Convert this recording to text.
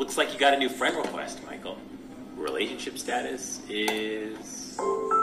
Looks like you got a new friend request, Michael. Relationship status is